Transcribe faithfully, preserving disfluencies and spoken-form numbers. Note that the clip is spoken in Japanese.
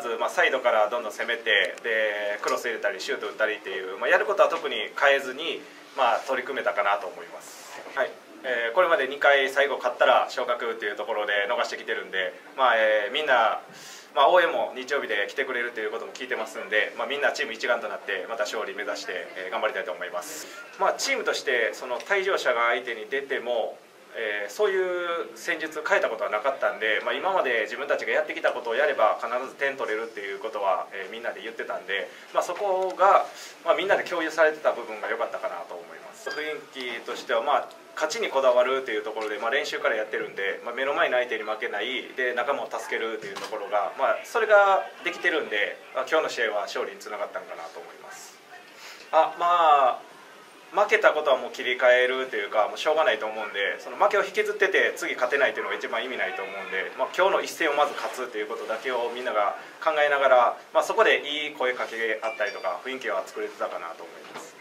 ず、まあ、サイドからどんどん攻めてでクロス入れたりシュート打ったりっていう、まあ、やることは特に変えずに、まあ、取り組めたかなと思います。はい、えー、これまでにかい最後勝ったら昇格っていうところで逃してきてるんで、まあえー、みんな、まあ、応援も日曜日で来てくれるということも聞いてますんで、まあ、みんなチーム一丸となってまた勝利目指して、えー、頑張りたいと思います。まあ、チームとしてその退場者が相手に出てもえー、そういう戦術変えたことはなかったんで、まあ、今まで自分たちがやってきたことをやれば必ず点取れるっていうことは、えー、みんなで言ってたんで、まあ、そこが、まあ、みんなで共有されてた部分が良かったかなと思います。雰囲気としては、まあ、勝ちにこだわるというところで、まあ、練習からやってるんで、まあ、目の前の相手に負けないで仲間を助けるというところが、まあ、それができてるんで、まあ、今日の試合は勝利につながったのかなと思います。あまあ負けたことはもう切り替えるというかもうしょうがないと思うんで、その負けを引きずってて次勝てないというのが一番意味ないと思うんで、まあ、今日の一戦をまず勝つということだけをみんなが考えながら、まあ、そこでいい声かけあったりとか雰囲気は作れてたかなと思います。